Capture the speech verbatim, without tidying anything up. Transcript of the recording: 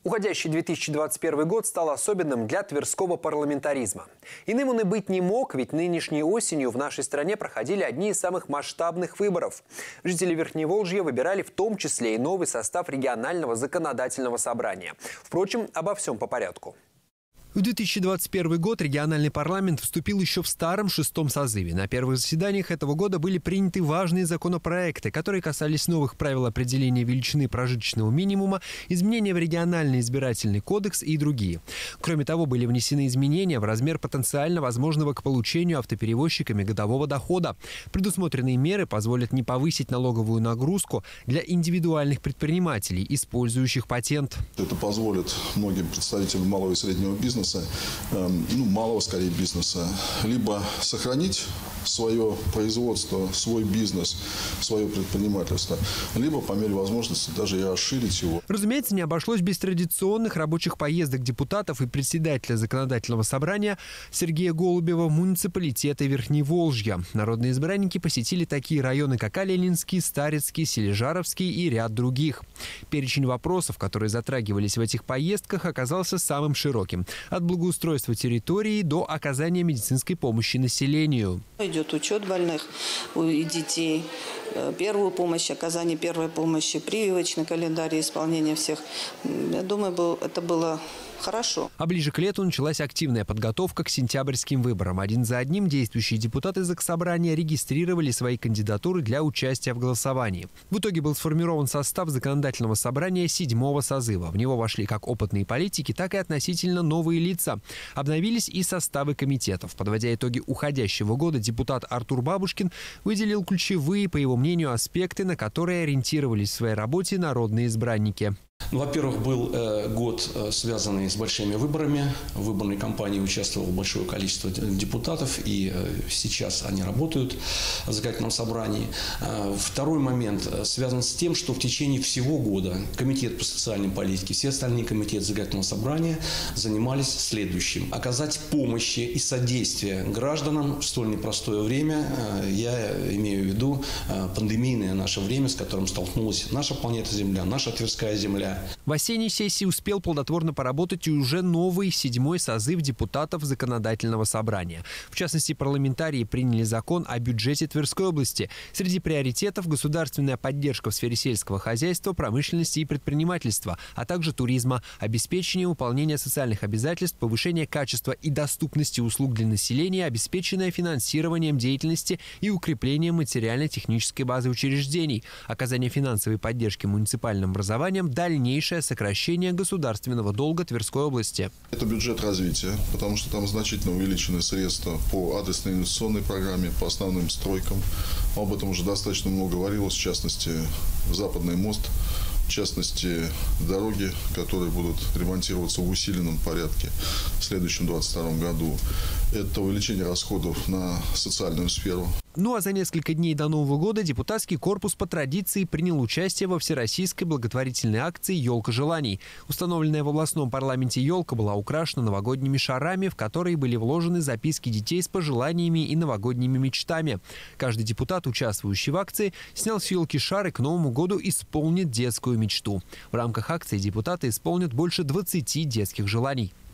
Уходящий две тысячи двадцать первый год стал особенным для тверского парламентаризма. Иным он и быть не мог, ведь нынешней осенью в нашей стране проходили одни из самых масштабных выборов. Жители Верхневолжья выбирали в том числе и новый состав регионального законодательного собрания. Впрочем, обо всем по порядку. В две тысячи двадцать первый год региональный парламент вступил еще в старом шестом созыве. На первых заседаниях этого года были приняты важные законопроекты, которые касались новых правил определения величины прожиточного минимума, изменения в региональный избирательный кодекс и другие. Кроме того, были внесены изменения в размер потенциально возможного к получению автоперевозчиками годового дохода. Предусмотренные меры позволят не повысить налоговую нагрузку для индивидуальных предпринимателей, использующих патент. Это позволит многим представителям малого и среднего бизнеса, ну, малого скорее бизнеса, либо сохранить свое производство, свой бизнес, свое предпринимательство, либо по мере возможности даже и расширить его. Разумеется, не обошлось без традиционных рабочих поездок депутатов и председателя законодательного собрания Сергея Голубева в муниципалитеты Верхневолжья. Народные избранники посетили такие районы, как Оленинский, Старицкий, Сележаровский и ряд других. Перечень вопросов, которые затрагивались в этих поездках, оказался самым широким. От благоустройства территории до оказания медицинской помощи населению. Идет учет больных и детей, первую помощь, оказание первой помощи, прививочный календарь, исполнение всех. Я думаю, это было хорошо. А ближе к лету началась активная подготовка к сентябрьским выборам. Один за одним действующие депутаты Заксобрания регистрировали свои кандидатуры для участия в голосовании. В итоге был сформирован состав законодательного собрания седьмого созыва. В него вошли как опытные политики, так и относительно новые лица. Обновились и составы комитетов. Подводя итоги уходящего года, депутат Артур Бабушкин выделил ключевые, по его мнению, аспекты, на которые ориентировались в своей работе народные избранники. Во-первых, был э, год, э, связанный с большими выборами. В выборной кампании участвовало большое количество депутатов, и э, сейчас они работают в законодательном собрании. Э, второй момент э, связан с тем, что в течение всего года Комитет по социальной политике, все остальные комитеты законодательного собрания занимались следующим. Оказать помощи и содействие гражданам в столь непростое время. Э, я имею в виду э, пандемийное наше время, с которым столкнулась наша планета Земля, наша Тверская земля. В осенней сессии успел плодотворно поработать и уже новый седьмой созыв депутатов законодательного собрания. В частности, парламентарии приняли закон о бюджете Тверской области. Среди приоритетов – государственная поддержка в сфере сельского хозяйства, промышленности и предпринимательства, а также туризма, обеспечение выполнения социальных обязательств, повышение качества и доступности услуг для населения, обеспеченное финансированием деятельности и укреплением материально-технической базы учреждений, оказание финансовой поддержки муниципальным образованием, дальнейшее сокращение государственного долга Тверской области. Это бюджет развития, потому что там значительно увеличены средства по адресной инвестиционной программе, по основным стройкам. Об этом уже достаточно много говорилось, в частности, Западный мост, в частности, дороги, которые будут ремонтироваться в усиленном порядке в следующем двадцать втором году. Это увеличение расходов на социальную сферу. Ну а за несколько дней до Нового года депутатский корпус по традиции принял участие во всероссийской благотворительной акции «Елка желаний». Установленная в областном парламенте елка была украшена новогодними шарами, в которые были вложены записки детей с пожеланиями и новогодними мечтами. Каждый депутат, участвующий в акции, снял с елки шар и к Новому году исполнит детскую мечту. В рамках акции депутаты исполнят больше двадцати детских желаний.